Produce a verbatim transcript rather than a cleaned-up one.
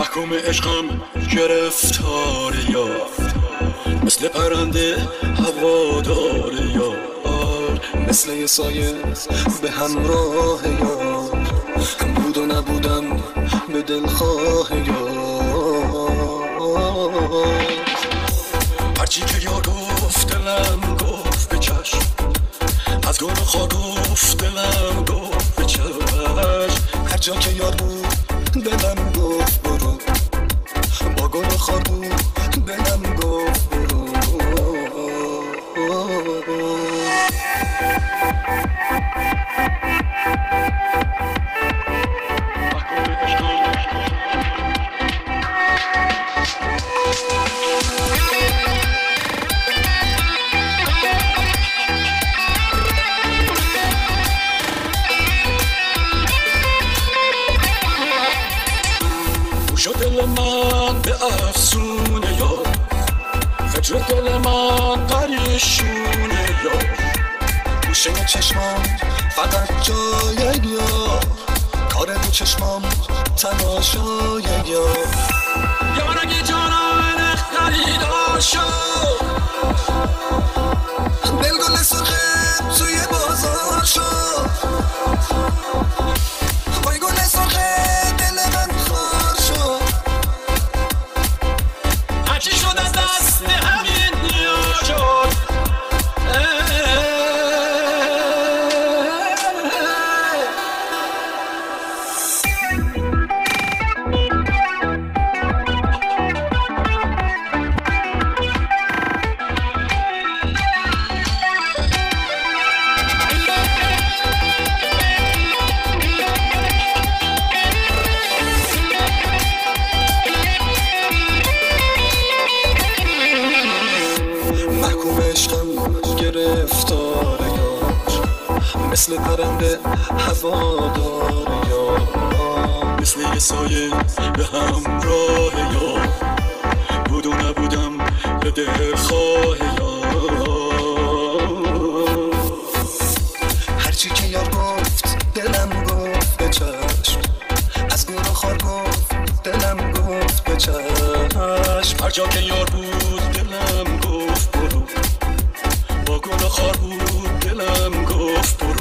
محکوم عشقم گرفتار یار، مثل پرنده هوادار یار، مثل یه سایه به همراه یار، بود و نبودم به دلخواه یار. هرچی که یار گفت دلم گفت به چشم، از گل خواه گفت دلم گفت به چشم. هر جا که یار بود دلم گفت برو، با گل خواه بود دلم گفت برو. شد دل من به افسونه یار، فکر دل من پریشونه یار، گوشه چشمام فقط جای یار، کار دو چشمام تماشای یار. یار اگه جانم خریدار شد، دلگل سرخه توی بازار شد، وای گل سرخه دل من خار شد. هرچی شد از دست همین یا شد. محکوم عشقم گرفتار یار، مثل پرنده هوادار یار، مثل یه سایه به همراه یار، بود و نبودم به دلخواه یار. هرچی که یار گفت دلم گفت به چشم، از گل و خار گفت دلم گفت به چشم. هر جا که یار بود دلم گفت برو، با گل و خار بود دلم گفت برو.